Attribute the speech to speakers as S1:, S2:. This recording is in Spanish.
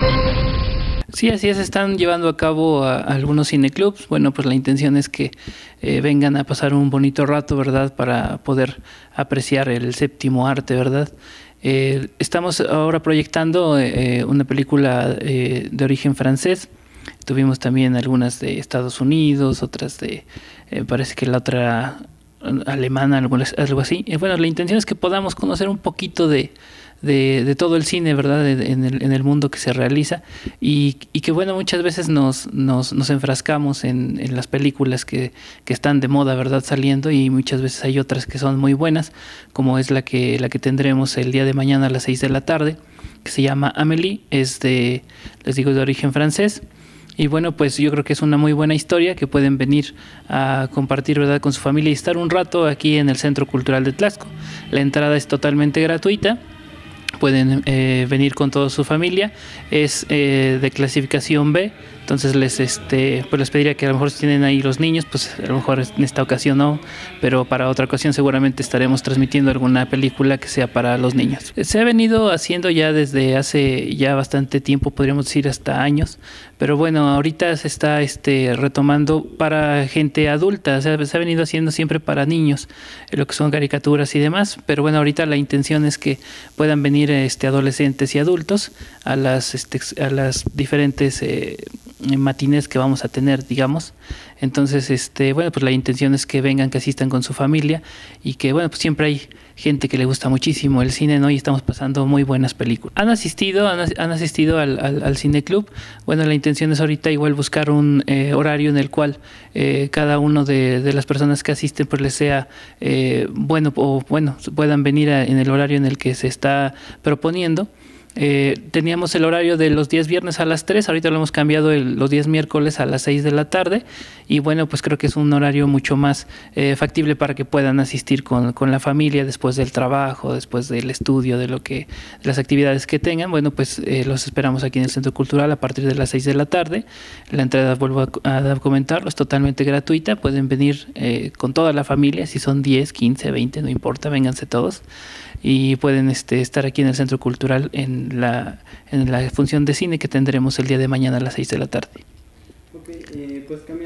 S1: Sí, así es, están llevando a cabo a algunos cineclubs. Bueno, pues la intención es que vengan a pasar un bonito rato, ¿verdad? Para poder apreciar el séptimo arte, ¿verdad? Estamos ahora proyectando una película de origen francés. Tuvimos también algunas de Estados Unidos, otras de, parece que la otra alemana, algo así. Bueno, la intención es que podamos conocer un poquito de todo el cine, ¿verdad? En el mundo que se realiza y que, bueno, muchas veces nos enfrascamos en las películas que están de moda, ¿verdad? Saliendo, y muchas veces hay otras que son muy buenas, como es la que tendremos el día de mañana a las 6 de la tarde, que se llama Amélie, les digo, de origen francés. Y bueno, pues yo creo que es una muy buena historia que pueden venir a compartir, ¿verdad?, con su familia y estar un rato aquí en el Centro Cultural de Tlaxco. La entrada es totalmente gratuita. Pueden venir con toda su familia. Es de clasificación B, entonces pues les pediría que a lo mejor si tienen ahí los niños, pues a lo mejor en esta ocasión no, pero para otra ocasión seguramente estaremos transmitiendo alguna película que sea para los niños. Se ha venido haciendo ya desde hace ya bastante tiempo, podríamos decir hasta años, pero bueno, ahorita se está retomando para gente adulta. O sea, se ha venido haciendo siempre para niños, lo que son caricaturas y demás, pero bueno, ahorita la intención es que puedan venir adolescentes y adultos a las diferentes matines que vamos a tener, digamos. Entonces, bueno, pues la intención es que vengan, que asistan con su familia y que, bueno, pues siempre hay gente que le gusta muchísimo el cine, ¿no? Y estamos pasando muy buenas películas. Han asistido al cineclub. Bueno, la intención es ahorita igual buscar un horario en el cual cada uno de las personas que asisten pues les sea bueno, puedan venir en el horario en el que se está proponiendo. Teníamos el horario de los días viernes a las 3, ahorita lo hemos cambiado los días miércoles a las 6 de la tarde, y bueno, pues creo que es un horario mucho más factible para que puedan asistir con la familia después del trabajo, después del estudio, de las actividades que tengan. Bueno, pues los esperamos aquí en el Centro Cultural a partir de las 6 de la tarde. La entrada, vuelvo a comentarlo, es totalmente gratuita. Pueden venir con toda la familia, si son 10, 15, 20, no importa, vénganse todos. Y pueden estar aquí en el Centro Cultural en la función de cine que tendremos el día de mañana a las 6 de la tarde.
S2: Ok, pues